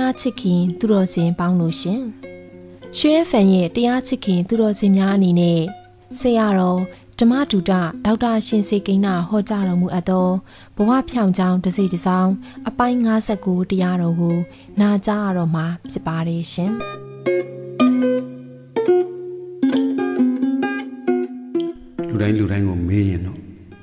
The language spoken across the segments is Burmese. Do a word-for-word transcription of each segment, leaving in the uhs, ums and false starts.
တရားချစ်ခင်သူတော်စင်ပေါင်းလို့ရှင်ရွှေဖန်ရဲ့တရားချစ်ခင်သူတော်စင်များအနေနဲ့ဆရာတော်ဓမ္မဒုဒဒေါက်တာရှင်စေကိန်းနာဟောကြားတော်မူအပ်သောဘဝဖြောင့်ကြောင်းတစ်စိတ်တစ်စောင်းအပိုင်း၅၉တရားတော်ကိုနာကြားရတော့မှာဖြစ်ပါတယ်ရှင်လူတိုင်းလူတိုင်းကိုမေးရင်တော့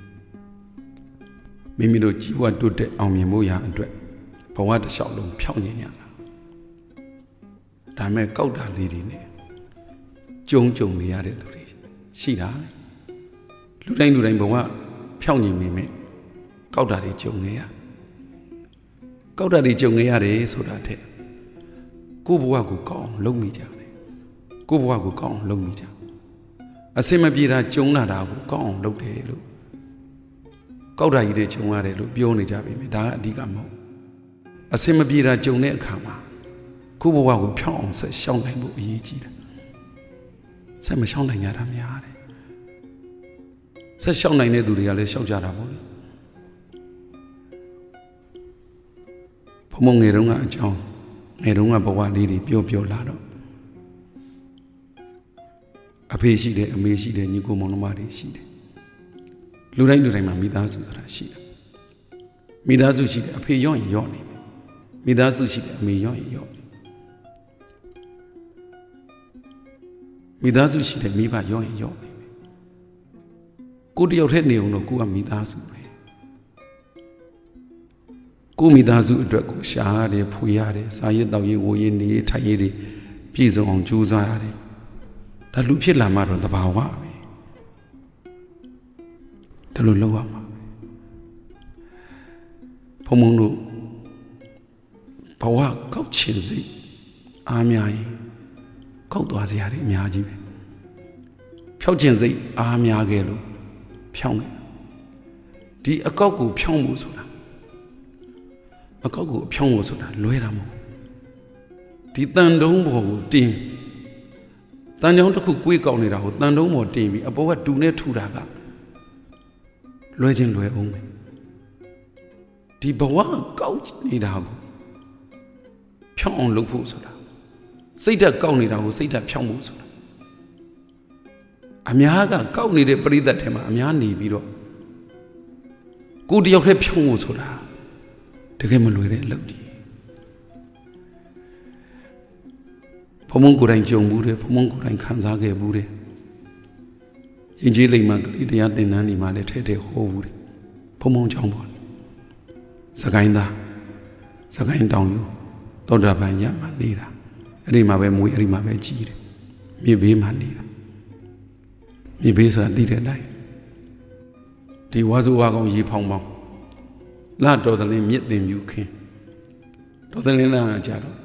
မိမိတို့ကြီးဝတ်တိုးတက်အောင်မြင်ဖို့ရအတွက်ဘဝတစ်လျှောက်လုံးဖြောင့်ညင်ရတာဒါမဲ့ကောက်တာလေးတွေနဲ့ကြုံကြုံနေရတဲ့သူတွေရှိတာလူတိုင်းလူတိုင်းဘဝဖြောင့်ညင်မိမဲ့ကောက်တာတွေကြုံနေရကောက်တာတွေကြုံနေရတယ်ဆိုတာတဲ့ကိုယ့်ဘဝကိုကောင်းအောင်လုပ်မိကြတယ်ကိုယ့်ဘဝကိုကောင်းအောင်လုပ်မိကြအစင်မပြေတာကြုံလာတာကိုကောင်းအောင်လုပ်တယ်လို့ကောက်တာကြီးတွေကြုံရတယ်လို့ပြောနေကြပြီမယ်ဒါကအဓိကမဟုတ်အစင်မပြေတာကြုံတဲ့အခါမှာကိုယ့်ဘဝကိုဖြောင်းအောင်ဆက်ရှောင်နိုင်ဖို့အရေးကြီးတယ်ဆက်မရှောင်နိုင်ကြတာများတယ်ဆက်ရှောင်နိုင်တဲ့သူတွေကလည်းရှောက်ကြတာပေါ့လေဘုံမငယ်တုန်းကအကြောင်းငယ်တုန်းကဘဝလေးတွေပြောပြောလာတော့အဖေရှိတယ်အမေရှိတယ်ညီကိုမောင်နှမတွေရှိတယ်လူတိုင်းလူတိုင်းမှာမိသားစုဆိုတာရှိတယ်မိသားစုရှိတယ်အဖေရော့ရင်ရော့နေမယ်မိသားစုရှိတယ်အမေရော့ရင်ရော့နေမိသားစုရှိတယ်မိဘရော့ရင်ရော့နေမယ်ကိုတယောက်တည်းနေအောင်တော့ကိုကမိသားစုပဲကိုမိသားစုအတွက်ကိုရှားရတယ်ဖွေရတယ်စားရတောက်ရဝိုးရနေထိုင်ရတွေပြည့်စုံအောင်ကြိုးစားရတယ်ဒါလူဖြစ်လာမှတော့တဘာဝပဲဒါလိုလောက်ရမှာဘုံဘုံတို့ဘဝကောက်ချင်စိတ်အားများရင်ကောက်သွားစရာတွေအများကြီးပဲဖြောက်ချင်စိတ်အားများခဲ့လို့ဖြောင်းခဲ့ဒီအကောက်ကိုဖြောင်းဖို့ဆိုတာအကောက်ကိုဖြောင်းဖို့ဆိုတာလွဲတာမဟုတ်ဒီတန်တုံးဘောကိုတင်းတန်ကြောင်တစ်ခုကိုွေးကောက်နေတာကိုတန်တုံးပေါ်တင်ပြီးအပေါ်ကတူနဲ့ထူတာကလွဲခြင်းလွဲအောင်ပဲဒီဘဝကောက်နေတာကိုဖြောင်းအောင်လုပ်ဖို့ဆိုတာစိတ်ဓာတ်ကောက်နေတာကိုစိတ်ဓာတ်ဖြောင်းဖို့ဆိုတာအများကကောက်နေတဲ့ပရိသတ်ထဲမှာအများနေပြီးတော့ကိုတယောက်တည်းဖြောင်းဖို့ဆိုတာတကယ်မလွယ်တဲ့အလုပ်ကြီးဘုံဘုံကိုယ်တိုင်ကြုံဘူးတယ်ဘုံဘုံကိုယ်တိုင်ခံစားခဲ့ဘူးတယ်ရင်ကျေးလိမ္မာကလေးတရားသင်တန်းဒီမှာလည်းထဲထဲဟောဘူးတယ်ဘုံဘုံကြောင်းပေါ့စကိုင်းသားစကိုင်းတောင်ယူသောတာပန်ရမှာနေတာအဲ့ဒီမှာပဲမွေးအဲ့ဒီမှာပဲကြီးတယ်မြေဘေးမှာနေတာမြေဘေးဆိုတာသိတဲ့အတိုင်းဒီဝါစုဝါကောင်ရေဖောင်းပေါင်းလာတော်တယ်မြစ်တင်မြူခင်းတော်တယ်လာကြတော့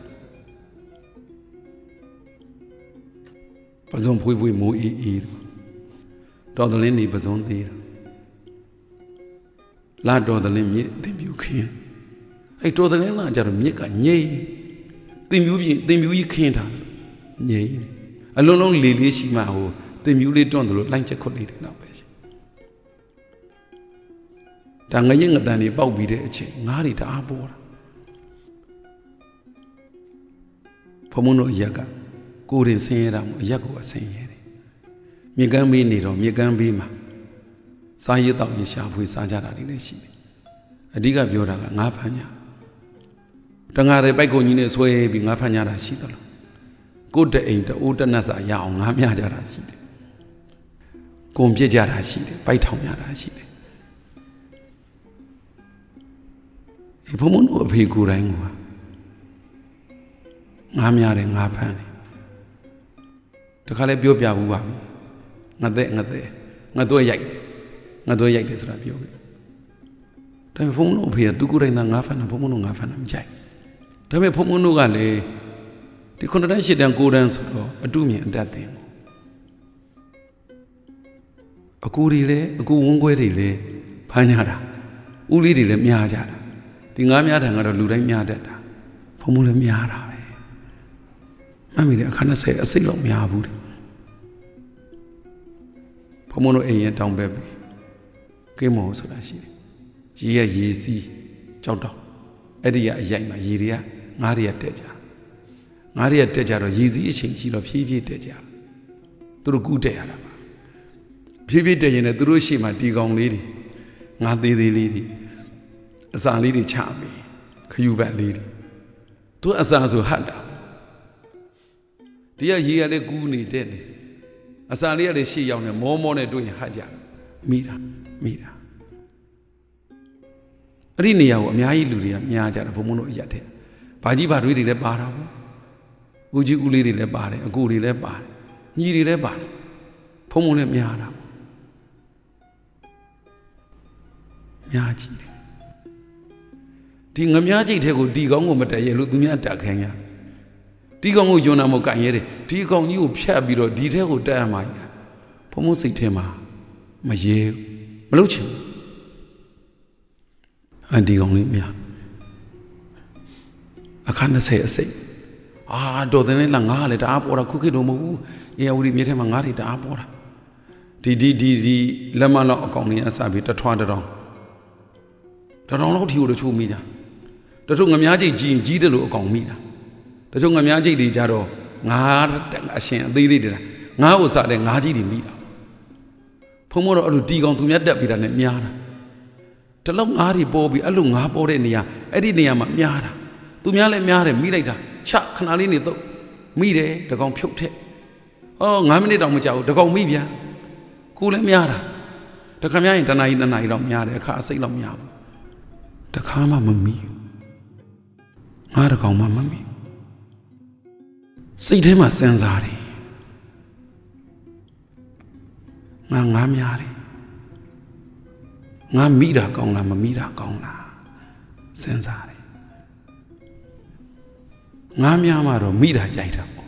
ပဇွန်ဖွေးဖွေးမိုးအေးအေးတော်တယ်နေပဇွန်သေးတယ်လာတော်တယ်မြစ်တင်မြူခင်းအဲ့တော်တယ်လာကြတော့မြစ်ကငိမ့်တင်မြူပြင်တင်မြူကြီးခင်းတာငိမ့်အလုံးလုံးလေလေးရှိမှဟိုတင်မြူလေးတွန့်တယ်လို့လိုင်းချက်ခွတ်လေးတယ်တော့ပဲဒါငရင်ငတန်တွေပေါက်ပြီးတဲ့အချိန်ငါးတွေတအားပေါ်တာဘုံမုံတို့အရက်ကကိုယ်ရင်ဆင်းရဲတာမို့အရက်ကိုအဆင်းရဲတယ်မြေကမ်းဘေးနေတော့မြေကမ်းဘေးမှာစားရတော့ရင်ရှာဖွေစားကြတာတွေလည်းရှိတယ်အဓိကပြောတာကငါးဖမ်းညာတငါတွေပိုက်ကုန်ကြီးနဲ့ဆွဲပြီးငါးဖမ်းညာတာရှိတယ်လို့ကိုယ်တအိမ်တအိုးတနတ်စာရအောင်ငါးမြကြတာရှိတယ်ကုံပြစ်ကြတာရှိတယ်ပိုက်ထောင်ကြတာရှိတယ်ဒီဘုံဘုံတို့အဖေကိုယ်တိုင်းကငါးများတယ်ငါးဖမ်းတယ်တခါလဲပြောပြဘူးပါဘူးငါသက်ငါသက်ငါတို့ရိုက်တယ်ငါတို့ရိုက်တယ်ဆိုတာပြောခဲ့ဒါပေမဲ့ဘုံဘုံတို့အဖေကသူကိုယ်တိုင်းသာငါးဖမ်းတာဘုံဘုံတို့ငါးဖမ်းတာမကြိုက်ဒါပေမဲ့ဘုံဘုံတို့ကလည်းဒီခုနှစ်တန်းရှစ်တန်းကိုးတန်းဆိုတော့အတုမြင်အတတ်တယ်အကူတွေလည်းအကူဝန်းခွဲတွေလည်းဖမ်းကြတာဥလေးတွေလည်းများကြတာဒီငါးများတယ်ကတော့လူတိုင်းများတတ်တာဘုံဘုံလည်းများတာပဲမှတ်မိတယ်အခါနှစ်ဆယ်အစိတ်လောက်များဘူးတယ်ဘုံဘုံတို့အိမ်ရဲ့တောင်ဘက်ပြီးကိမောဆိုတာရှိတယ်ရေရရေစီးကြောက်တော့အဲ့ဒီကအရိုက်မှာရေတွေကငါးရက်တက်ကြငါးရက်တက်ကြတော့ရည်စည်းအချိန်ကြီးတော့ဖြည်းဖြည်းတက်ကြသူတို့ကူးတက်ရတာပါဖြည်းဖြည်းတက်ရင်လည်းသူတို့ရှေ့မှာတီကောင်လေးတွေငါသေးသေးလေးတွေအစာလေးတွေချပြီးခယူဘက်လေးတွေသူအစာဆိုဟတ်တာဒီကရေကလည်းကူးနေတက်နေအစာလေးကလည်းရှေ့ရောက်နေမောမောနဲ့တွေ့ရင်ဟတ်ကြမိတာမိတာအဲ့ဒီနေရာကိုအများကြီးလူတွေကများကြတယ်ဘုံဘုံတို့အရက်တဲ့ဘာကြီးဘာတွေတွေလည်းပါတာပေါ့ဦးကြီးဦးလေးတွေလည်းပါတယ်အကိုတွေလည်းပါတယ်ညီတွေလည်းပါတယ်ဖုံဖုံလည်းများတာပေါ့များကြီးတယ်ဒီငများကြိတ်တဲ့ကိုဒီကောင်းကိုမတက်ရဲလို့သူများတက်ခိုင်းရဒီကောင်ကိုယွန်းနာမကန်ရဲတယ်ဒီကောင်ကြီးကိုဖြတ်ပြီးတော့ဒီထဲကိုတက်ရမှာဖုံဖုံစိတ်ထဲမှာမရဲမလုပ်ချင်အန်ဒီကောင်လေးများအခါနှစ်ဆယ်အစိတ်အာတော်တယ်လည်းငါးလည်းတအားပေါ်တာခုခေတ်တော့မဟုတ်ဘူးရေဝတီမြေထဲမှာငါးတွေတအားပေါ်တာဒီဒီဒီဒီလက်မလောက်အကောင်လေးအစပြီးတထွားတတောင်တတောင်လောက်ထီကိုတချို့မိတာတချို့ငများကြိတ်ကြီးကြီးတယ်လို့အကောင်မိတာတချို့ငများကြိတ်တွေကြတော့ငါးအရှင်အသေးလေးတွေငါးကိုစတဲ့ငါးကြီးတွေမိတာဖုံးမတော့အဲ့လိုတီကောင်သူများတက်ပြီးတာနဲ့များတာတလုံးငါးတွေပေါ်ပြီးအဲ့လိုငါးပေါ်တဲ့နေရာအဲ့ဒီနေရာမှာများတာသူများလည်းများတယ်မိလိုက်တာချခဏလေးနေတော့မိတယ်တကောင်ဖြုတ်ထက်ဟောငါးမိနစ်တောင်မကြာဘူးတကောင်မိပြန်ကိုလည်းများတာတခါများရင်တနာရီနှစ်နာရီလောက်များတယ်အခါအစိတ်လောက်များဘူးတခါမှမမိဘူးငါတကောင်မှမမိစိတ်ထဲမှာစဉ်းစားတယ်ငါငါများတယ်ငါမိတာကောင်းလားမမိတာကောင်းလားစဉ်းစားတယ်ငါများမှတော့မိတာကြိုက်တာပေါ့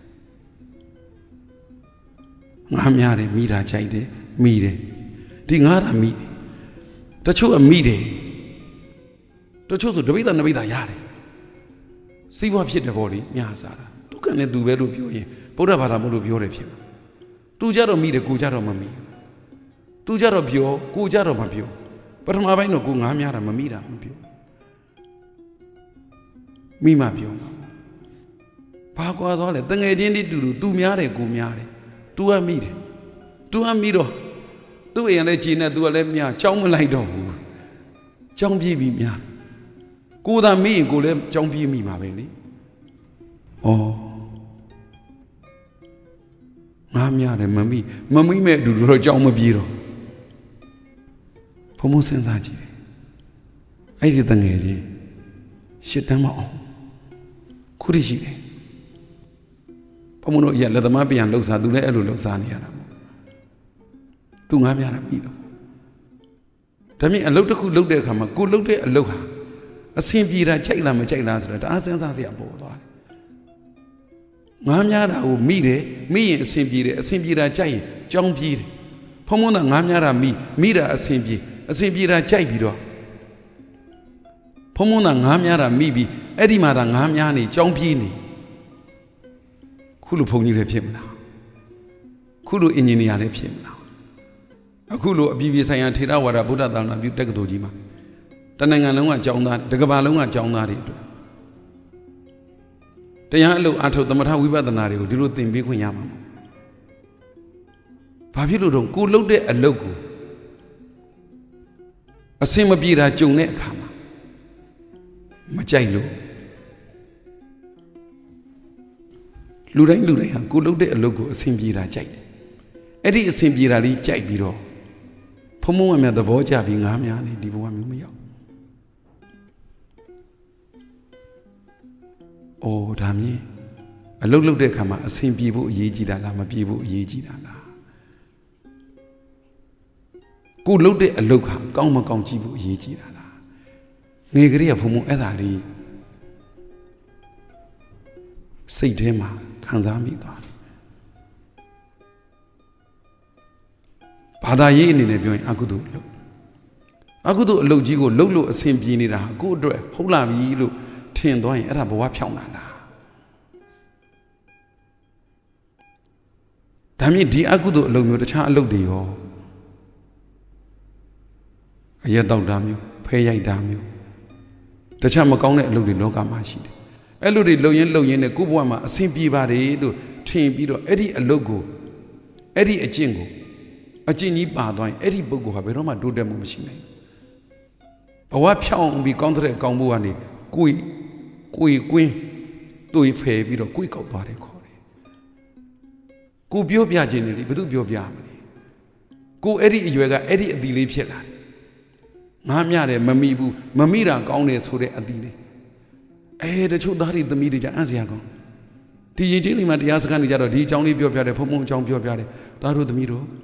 ငါများတယ်မိတာကြိုက်တယ်မိတယ်ဒီငါတာမိတယ်တချို့အမိတယ်တချို့ဆိုတပိဿနပိဿရတယ်စီးပွားဖြစ်တယ်ပေါ့လေများစားတာဒုက္ခနဲ့သူပဲလို့ပြောရင်ဗုဒ္ဓဘာသာမို့လို့ပြောတယ်ဖြစ်မှာသူကြတော့မိတယ်ကိုကြတော့မမိသူကြတော့ပြောကိုကြတော့မပြောပထမပိုင်းတော့ကိုငါများတာမမိတာမပြောမိမှပြောမှာဘာကွာသွားလဲတငယ်ချင်းတိတူတူသူများတယ်ကိုများတယ် तू ကမိတယ် तू ကမိတော့သူ့အိမ်ကလည်းကြည်နေ तू ကလည်းများကြောင်းမလိုက်တော့ဘူးကြောင်းပြေးပြီးများကိုသာမိရင်ကိုလည်းကြောင်းပြေးမိမှာပဲလေဩငါများတယ်မမိမမိမဲ့အတူတူတော့ကြောင်းမပြေးတော့ဘုံဘုံစဉ်းစားကြည့်တယ်အဲ့ဒီတငယ်ချင်းရှစ်တန်းမအောင်ခုတည်းရှိတယ်ဘုံဘုံတို့အရာလက်သမားပြန်လှုပ်စားသူလည်းအဲ့လိုလှုပ်စားနေရတာပေါ့သူငါများတာပြီးတော့ဒါမြင်အလုပ်တစ်ခုလုပ်တဲ့အခါမှာကိုလုပ်တဲ့အလုပ်ဟာအဆင်ပြေတာကြိုက်လားမကြိုက်လားဆိုတာဒါအစဉ်းစားစရာပေါ်သွားတယ်ငါများတာကိုမိတယ်မိရင်အဆင်ပြေတယ်အဆင်ပြေတာကြိုက်ရင်ကြောင်းပြေးတယ်ဖုံဖုံကငါများတာမိမိတာအဆင်ပြေအဆင်ပြေတာကြိုက်ပြီးတော့ဖုံဖုံကငါများတာမိပြီးအဲ့ဒီမှာတာငါများနေကြောင်းပြေးနေခုလိုဘုံကြီးလည်းဖြစ်မလားခုလိုအင်ဂျင်နီယာလည်းဖြစ်မလားအခုလိုအပြည်ပြည်ဆိုင်ရာထေရဝါဒဗုဒ္ဓသာသနာပြုတက္ကသိုလ်ကြီးမှာတနိုင်ငံလုံးကကျောင်းသားတစ်ကမ္ဘာလုံးကကျောင်းသားတွေအတွက်တရားအလုပ်အထုတ်သမထဝိပဿနာတွေကိုဒီလိုသင်ပေးခွင့်ရမှာဘာဖြစ်လို့တော့ကိုလှုပ်တဲ့အလုပ်ကိုအစင်မပြေတာကြုံတဲ့အခါမှာမကြိုက်လို့လူတိုင်းလူတိုင်းဟာကိုလှုပ်တဲ့အလုပ်ကိုအစင်ပြေတာကြိုက်တယ်အဲ့ဒီအစင်ပြေတာလေးကြိုက်ပြီးတော့ဖုံဖုံအမြတ်သဘောကျပြီးငါးများနေဒီဘဝမျိုးမရောက်အိုးဒါမြင်အလုတ်လုတ်တဲ့အခါမှာအဆင်ပြေဖို့အရေးကြီးတာလားမပြေဖို့အရေးကြီးတာလားကိုလုတ်တဲ့အလုတ်ခါကောင်းမကောင်းကြည့်ဖို့အရေးကြီးတာလားငယ်ကလေးကဖုံဖုံအဲ့ဒါလေးစိတ်ထဲမှာခံစားမိသွားတယ်ဘာသာရေးအနေနဲ့ပြောရင်အကုသိုလ်အလုပ်အကုသိုလ်အလုပ်ကြီးကိုလှုပ်လို့အဆင်ပြေနေတာကိုယ့်အတွက်ဟုတ်လာပြီလို့ထင်သွားရင်အဲ့ဒါဘဝဖြောင်းလာလားဒါမြင့်ဒီအကုသိုလ်အလုပ်မျိုးတခြားအလုပ်တွေရောအရက်တောက်တာမျိုးဖဲရိုက်တာမျိုးတခြားမကောင်းတဲ့အလုပ်တွေလောကမှာရှိတယ်အဲ့လိုတွေလုံရင်လုံရင်နဲ့ကိုဘဝမှာအဆင်ပြေပါတယ်လို့ထင်ပြီးတော့အဲ့ဒီအလုပ်ကိုအဲ့ဒီအကျင့်ကိုအကျင့်ကြီးပါသွားရင်အဲ့ဒီပုဂ္ဂိုလ်ဟာဘယ်တော့မှတိုးတက်မှုမရှိနိုင်ဘူးဘဝဖြောင်းပြီးကောင်းတဲ့ကောင်းဖို့ကနေကိုယ်ကိုယ်ကွင်းတွေးဖယ်ပြီးတော့ကိုယ်ကောက်သွားတယ်ခေါ်တယ်ကိုပြောပြခြင်းနဲ့လေဘယ်သူပြောပြမလဲကိုအဲ့ဒီအရွယ်ကအဲ့ဒီအသီးလေးဖြစ်လာတယ်ငားမြတယ်မမိဘူးမမိတာကောင်းတယ်ဆိုတဲ့အသီးလေးအဲတချို့သားတွေသမီးတွေကြအံ့စရာကောင်းဒီရင်ချင်းလေးမှာတရားစခန်းနေကြတော့ဒီအကြောင်းလေးပြောပြတယ်ဖုံဖုံအကြောင်းပြောပြတယ်သားတို့သမီးတို့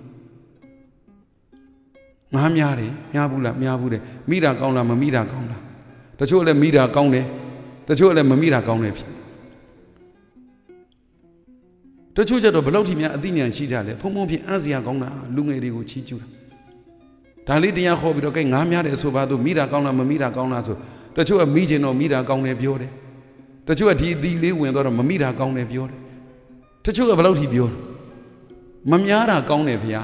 ငားများတယ်များဘူးလားများဘူးတယ်မိတာကောင်းလားမမိတာကောင်းလားတချို့လည်းမိတာကောင်းတယ်တချို့လည်းမမိတာကောင်းတယ်ဖြစ်တချို့ကျတော့ဘယ်လောက်ထိများအသိဉာဏ်ရှိကြလဲဖုံဖုံဖြင့်အံ့စရာကောင်းတာလူငယ်တွေကိုချီးကျူးတာဒါလေးတရားခေါ်ပြီးတော့ကဲငားများတယ်ဆိုပါတော့မိတာကောင်းလားမမိတာကောင်းလားဆိုတချို့ကမိကျင်တော့မိတာကောင်းတယ်ပြောတယ်တချို့ကဒီအသီးလေးဝင်တော့မမိတာကောင်းတယ်ပြောတယ်တချို့ကဘယ်လောက်ထိပြောမများတာကောင်းတယ်ဗျာ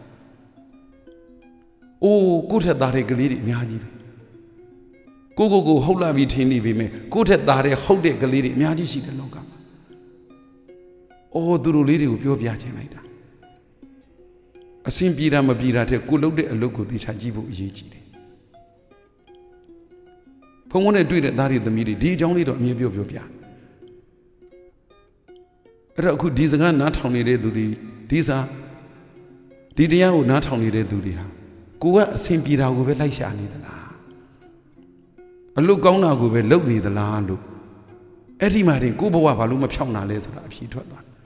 အိုးကိုယ့်ထက်သားတဲ့ကလေးတွေအများကြီးပဲကိုကိုကိုဟုတ်လာပြီထင်နေပြီမဲ့ကိုယ့်ထက်သားတဲ့ဟုတ်တဲ့ကလေးတွေအများကြီးရှိတယ်လောကမှာအိုးသူတို့လေးတွေကိုပြောပြခြင်းလိုက်တာအစင်ပြေတာမပြေတာတဲ့ကိုလုပ်တဲ့အလုပ်ကိုသိချကြည့်ဖို့အရေးကြီးတယ်ဖုံဖုံနဲ့တွေ့တဲ့သားတွေသမီးတွေဒီအကြောင်းလေးတော့အမြင်ပြောပြောပြအဲ့တော့အခုဒီစကားနားထောင်နေတဲ့သူတွေဒီစားဒီတရားကိုနားထောင်နေတဲ့သူတွေဟာကိုကအဆင်ပြေတာကိုပဲလိုက်ရှာနေသလားအလုပ်ကောင်းတာကိုပဲလုပ်နေသလားလို့အဲ့ဒီမှာတင်ကိုဘဝဘာလို့မဖြောင်းတာလဲဆိုတာအဖြေထွက်သွားတယ်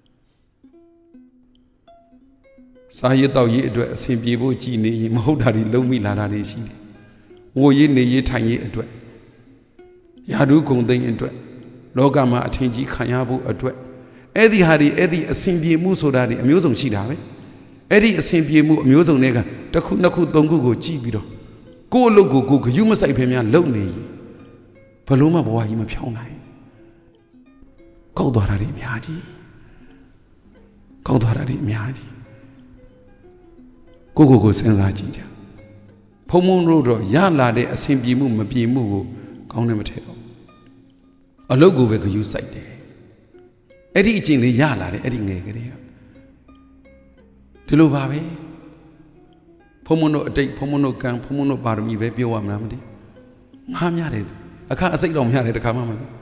စာရေးတောက်ရေးအတွက်အဆင်ပြေဖို့ကြည်နေရင်မဟုတ်တာတွေလုံးမိလာတာတွေရှိတယ်ဝိုရေးနေရေးထိုင်ရေးအတွက်ယာဓုဂုံသိမ်းအတွက်လောကမှာအထင်ကြီးခံရဖို့အတွက်အဲ့ဒီဟာတွေအဲ့ဒီအဆင်ပြေမှုဆိုတာတွေအမျိုးစုံရှိတာပဲအဲ့ဒီအဆင်ပြေမှုအမျိုးစုံတွေကတစ်ခုနှစ်ခုသုံးခုကိုကြည့်ပြီးတော့ကိုယ့်အလုပ်ကိုကိုယ်ဂရုမစိုက်ဖင်များလုပ်နေရင်ဘလို့မှဘဝကြီးမဖြောင်းနိုင်ကောက်သွားတာတွေအများကြီးကောက်သွားတာတွေအများကြီးကိုကိုကိုစဉ်းစားကြည့်ကြဖုံဖုံတို့တော့ရလာတဲ့အဆင်ပြေမှုမပြေမှုကိုကောင်းတယ်မထည့်တော့အလုပ်ကိုပဲဂရုစိုက်တယ်အဲ့ဒီအကျင့်လေးရလာတယ်အဲ့ဒီငယ်ကလေးကဒီလိုပါပဲဖုံဖုံတို့အတိတ်ဖုံဖုံတို့ကံဖုံဖုံတို့ပါရမီပဲပြောရမလားမသိငားများတယ်အခါအစိတ်တော်များတယ်တခါမှမဟုတ်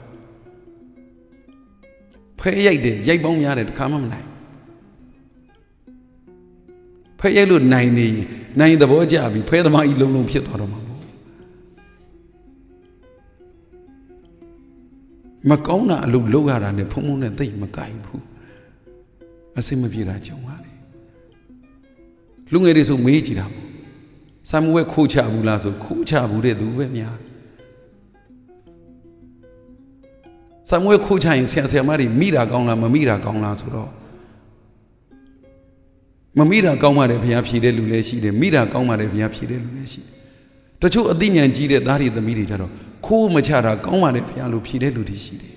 ဖဲရိုက်တယ်ရိုက်ပေါင်းများတယ်တခါမှမနိုင်ဖဲရိုက်လို့နိုင်နေနိုင်သဘောကျပြီဖဲသမားကြီးလုံးလုံးဖြစ်သွားတော့မှာပေါ့မကောင်းတာအလုပ်လုပ်ရတာနဲ့ဖုံဖုံနဲ့သိမကိုင်ဘူးအစိတ်မပြေတာကြုံရတယ်လူငယ်တွေဆိုမေးကြည့်တာပေါ့ဆာမွေးခိုးချဘူးလားဆိုခိုးချဘူးတဲ့သူပဲများဆာမွေးခိုးချရင်ဆရာဆရာမတွေမိတာကောင်းလားမမိတာကောင်းလားဆိုတော့မမိတာကောင်းပါတယ်ဘုရားဖြေတဲ့လူလည်းရှိတယ်မိတာကောင်းပါတယ်ဘုရားဖြေတဲ့လူလည်းရှိတယ်တချို့အသိဉာဏ်ကြီးတဲ့သားတွေသမီးတွေကြတော့ခိုးမချတာကောင်းပါတယ်ဘုရားလို့ဖြေတဲ့လူတွေရှိတယ်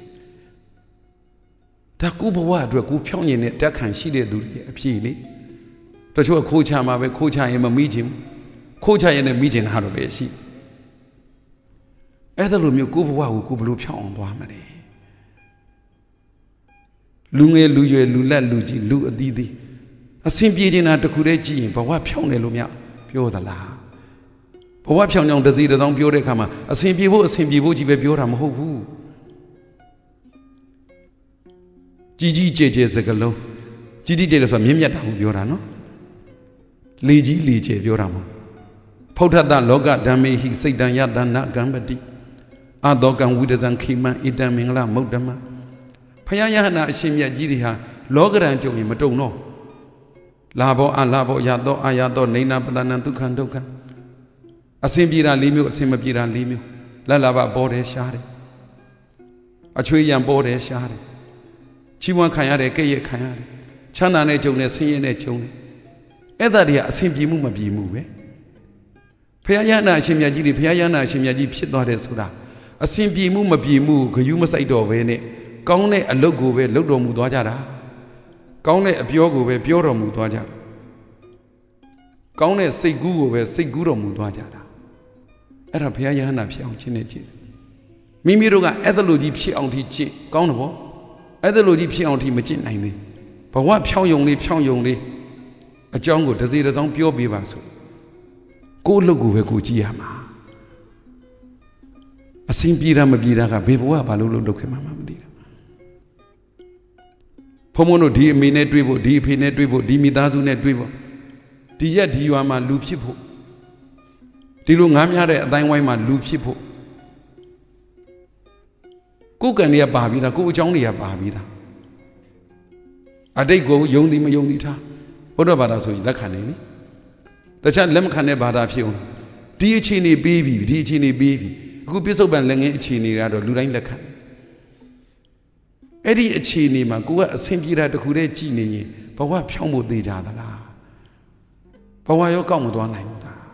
ဒါကိုဘဝအတွက်ကိုဖြောင်းရင်တဲ့တက်ခံရှိတဲ့သူတွေအဖြေလေတချို့ခိုးချမှာပဲခိုးချရင်မမိခြင်းခိုးချရင်လည်းမိခြင်းတာတော့ပဲရှိအဲ့ဒါလိုမျိုးကိုဘဝကိုကိုဘလို့ဖြောင်းအောင်သွားမလဲလူငယ်လူရွယ်လူလက်လူကြီးလူအသီးသီးအဆင်ပြေခြင်းတာတခုတည်းကြည့်ရင်ဘဝဖြောင်းတယ်လို့မြပြောသလားဘဝဖြောင်းကြောင်တစ်စီတစ်သောင်းပြောတဲ့အခါမှာအဆင်ပြေဖို့အဆင်ပြေဖို့ကြီးပဲပြောတာမဟုတ်ဘူးကြီးကြီးကျယ်ကျယ်စကလုံးကြီးကြီးကျယ်ကျယ်ဆိုမြင့်မြတ်တာကိုပြောတာနော်လေကြီးလေကျယ်ပြောတာမဟုတ်ဖုဋ္ဌတလောကဓမ္မေဟိစိတ်တံယတနာကံပတိအတောကံဝိဒဇံခိမံဣတံမင်္ဂလမုဒ္ဓမဖယားယဟနာအရှင်မြတ်ကြီးတွေဟာလောကရန်ကြုံရင်မတုံတော့လာဘောအလာဘောယတောအာယတောနေနာပတနံဒုက္ခံဒုက္ခအစဉ်ပြေတာ၄မျိုးအစဉ်မပြေတာ၄မျိုးလက်လာဘပေါ်တယ်ရှားတယ်အချွေရံပေါ်တယ်ရှားတယ်ချီးမွမ်းခံရတယ်ကဲ့ရဲ့ခံရတယ်ချမ်းသာနဲ့ကြုံတယ်ဆင်းရဲနဲ့ကြုံတယ်အဲ့ဒါတွေကအစဉ်ပြေမှုမပြေမှုပဲဖယားယနာအရှင်မြတ်ကြီးတွေဖယားယနာအရှင်မြတ်ကြီးဖြစ်သွားတယ်ဆိုတာအစဉ်ပြေမှုမပြေမှုဂယုမစိုက်တော့ဘဲနဲ့ကောင်းတဲ့အလုပ်ကိုပဲလုပ်တော်မူသွားကြတာကောင်းတဲ့အပြောကိုပဲပြောတော်မူသွားကြတာကောင်းတဲ့စိတ်ကူးကိုပဲစိတ်ကူးတော်မူသွားကြတာအဲ့ဒါဘုရားယဟနာဖြစ်အောင်ရှင်းနေကြည့်မမိမိတို့ကအဲ့ဒါလိုကြီးဖြစ်အောင်ထိကျင့်ကောင်းတယ်ပေါ့အဲ့ဒါလိုကြီးဖြစ်အောင်ထိမကျင့်နိုင်သေးဘဝဖြောင်းယုံလေးဖြောင်းယုံလေးအကြောင်းကိုတစ်စီတစ်စောင်းပြောပေးပါစို့ကိုယ့်အလုပ်ကိုပဲကိုကြည့်ရမှာအစင်ပြေတာမပြေတာကဘယ်ဘဝဘာလို့လို့လုပ်ခဲ့မှမသိတာဖုံဖုံတို့ဒီအမေနဲ့တွေ့ဖို့ဒီအဖေနဲ့တွေ့ဖို့ဒီမိသားစုနဲ့တွေ့ဖို့ဒီရက်ဒီရွာမှာလူဖြစ်ဖို့ဒီလိုငားများတဲ့အတိုင်းဝိုင်းမှာလူဖြစ်ဖို့ကိုယ်ကံတွေကပါပြီးသားကိုယ်အကြောင်းတွေကပါပြီးသားအတိတ်ကိုယုံသည်မယုံသည်ထားဘုရားဘာသာဆိုရင်လက်ခံနေနိတခြားလက်မခံတဲ့ဘာသာဖြစ်အောင်ဒီအခြေအနေပေးပြီဒီအခြေအနေပေးပြီအခုပြစ္ဆုတ်ပံလက်ငင်းအခြေအနေကတော့လူတိုင်းလက်ခံအဲ့ဒီအခြေအနေမှာကိုကအဆင်ပြေတာတခုတည်းကြည်နေရင်ဘဝဖြောင်းဖို့သေးကြသလားဘဝရောကောက်မသွားနိုင်ဘူးလား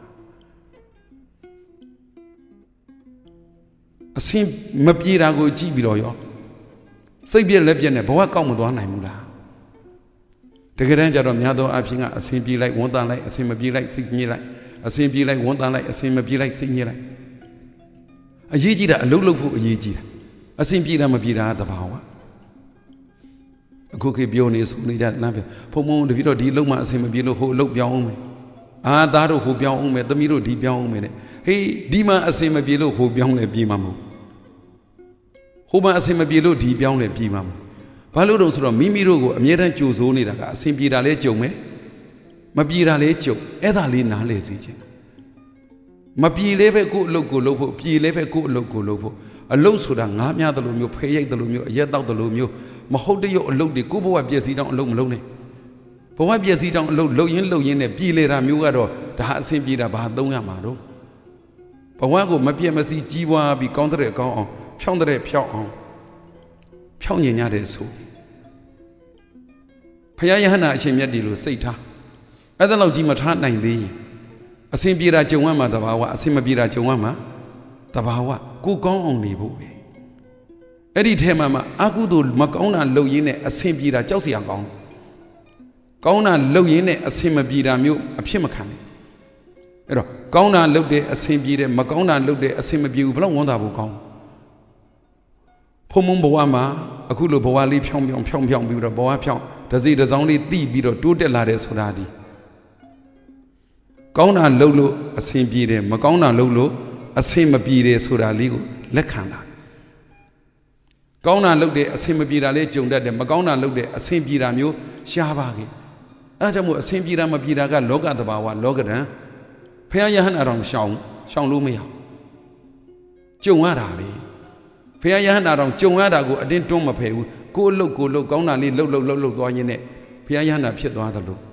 အဆင်မပြေတာကိုကြည့်ပြီးတော့ရောစိတ်ပြက်လက်ပြက်နဲ့ဘဝကောက်မသွားနိုင်ဘူးလားတကယ်တမ်းကျတော့များသောအားဖြင့်ကအဆင်ပြေလိုက်ဝန်တန်လိုက်အဆင်မပြေလိုက်စိတ်ညစ်လိုက်အဆင်ပြေလိုက်ဝန်တန်လိုက်အဆင်မပြေလိုက်စိတ်ညစ်လိုက်အရေးကြီးတာအလုပ်လုပ်ဖို့အရေးကြီးတာအဆင်ပြေတာမပြေတာတဘာဝအခုခေတ်ပြောနေဆိုနေကြလမ်းပြဖုံဖုံတပည့်တော့ဒီအလုပ်မှအဆင်မပြေလို့ဟိုအလုပ်ပြောင်းအောင်မယ်အာသားတို့ဟိုပြောင်းအောင်မယ်သမီးတို့ဒီပြောင်းအောင်မယ်တဲ့ဟေးဒီမှာအဆင်မပြေလို့ဟိုပြောင်းလဲပြေးမှာမဟုတ်ဟိုမှာအဆင်မပြေလို့ဒီပြောင်းလဲပြေးမှာမဟုတ်ဘာလို့တော့ဆိုတော့မိမိတို့ကိုအမြဲတမ်းကြိုဆိုးနေတာကအဆင်ပြေတာလဲကြုံမယ်မပြေတာလဲကြုံအဲ့ဒါလေးနားလဲစေခြင်းမပြေလဲပဲကိုယ့်အလုပ်ကိုလုပ်ဖို့ပြေလဲပဲကိုယ့်အလုပ်ကိုလုပ်ဖို့အလုပ်ဆိုတာငားများတယ်လို့မျိုးဖဲရိုက်တယ်လို့မျိုးအရက်တောက်တယ်လို့မျိုးမဟုတ်တရုပ်အလုပ်တွေကိုယ့်ဘဝပြည့်စည်တောင်အလုပ်မလုပ်နဲ့ဘဝပြည့်စည်တောင်အလုပ်လုပ်ရင်းလုပ်ရင်းနဲ့ပြေလဲတာမျိုးကတော့ဒါအဆင်ပြေတာဘာသုံးရမှာတော့ဘဝကိုမပြည့်မစည်ကြီးပွားပြီးကောင်းတဲ့ကောင်းအောင်ဖြောင်းတဲ့ဖြောင်းအောင်ဖြောင်းညင်ရတဲ့ဆိုဖယားယဟနာအရှင်မြတ်ဒီလိုစိတ်ထားအဲ့ဒါလောက်ကြီးမထားနိုင်သေးရင်အဆင်ပြေတာကြုံရမှာတဘာဝအဆင်မပြေတာကြုံရမှာတဘာဝကိုကောင်းအောင်နေဖို့ပဲအဲ့ဒီထဲမှာမှအကုသိုလ်မကောင်းတာလုပ်ရင်းနဲ့အဆင်ပြေတာကြောက်စရာကောင်းကောင်းတာလုပ်ရင်းနဲ့အဆင်မပြေတာမျိုးအဖြစ်မခံနဲ့အဲ့တော့ကောင်းတာလုပ်တဲ့အဆင်ပြေတယ်မကောင်းတာလုပ်တဲ့အဆင်မပြေဘူးဘလောက်ဝန်တာဖို့ကောင်းဖုံမုံဘဝမှာအခုလိုဘဝလေးဖြောင်းဖြောင်းဖြောင်းဖြောင်းပြီးတော့ဘဝဖြောင်းဒစီဒစောင်းလေးတိပြီးတော့တိုးတက်လာတယ်ဆိုတာဒီကောင်းတာလုပ်လို့အဆင်ပြေတယ်မကောင်းတာလုပ်လို့အဆင်မပြေတယ်ဆိုတာလေးကိုလက်ခံတာကောင်းတာလုပ်တဲ့အဆင်မပြေတာလေးကြုံတတ်တယ်မကောင်းတာလုပ်တဲ့အဆင်ပြေတာမျိုးရှားပါခဲ့အဲဒါကြောင့်မို့အဆင်ပြေတာမပြေတာကလောကတဘာဝလောကဓာတ်ဖះယဟန်အတော်ရှောင်ရှောင်လို့မရကြုံရတာပဲဖះယဟန်အတော်ကြုံရတာကိုအတင်းတွန်းမဖယ်ဘူးကိုယ်အလုပ်ကိုလုပ်ကောင်းတာလေးလှုပ်လှုပ်လှုပ်လှုပ်သွားရင်းနဲ့ဖះယဟန်ဖြစ်သွားသလို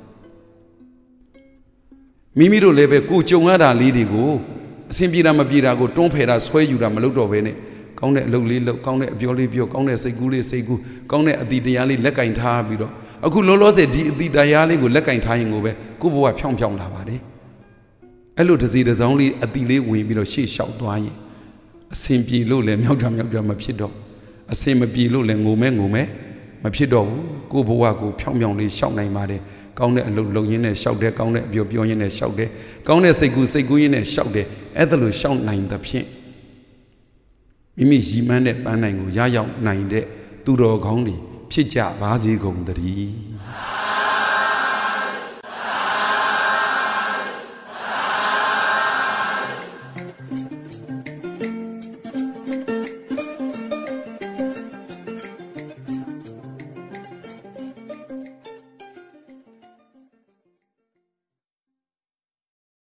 မိမိတို့လည်းပဲကိုကြုံရတာလေးတွေကိုအဆင်ပြေတာမပြေတာကိုတွန်းဖယ်တာဆွဲယူတာမလုပ်တော့ဘဲနဲ့ကောင်းတဲ့အလုပ်လေးလုပ်ကောင်းတဲ့အပြောလေးပြောကောင်းတဲ့စိတ်ကူးလေးစိတ်ကူးကောင်းတဲ့အတိတရားလေးလက်ကင်ထားပြီးတော့အခုလောလောဆယ်ဒီအတိတရားလေးကိုလက်ကင်ထားရင်ကိုပဲကိုယ့်ဘဝဖြောင်းဖြောင်းလာပါတယ်အဲ့လိုတစ်စီတစ်စောင်းလေးအတိလေးဝင်ပြီးတော့ရှေ့လျှောက်သွားရင်အဆင်ပြေလို့လည်းမြောက်တာမြောက်တာမဖြစ်တော့အဆင်မပြေလို့လည်းငိုမဲငိုမဲမဖြစ်တော့ဘူးကိုယ့်ဘဝကိုဖြောင်းဖြောင်းလေးလျှောက်နိုင်ပါတယ်ကောင်းတဲ့အလုပ်လုပ်ရင်းနဲ့လျှောက်တယ်ကောင်းတဲ့အပြောပြောရင်းနဲ့လျှောက်တယ်ကောင်းတဲ့စိတ်ကူးစိတ်ကူးရင်းနဲ့လျှောက်တယ်အဲ့ဒါလိုလျှောက်နိုင်သဖြင့်မိမိရည်မှန်းတဲ့ပန်းနိုင်ကိုရရောက်နိုင်တဲ့သူတော်ကောင်းတွေဖြစ်ကြပါစေကုန်သတည်း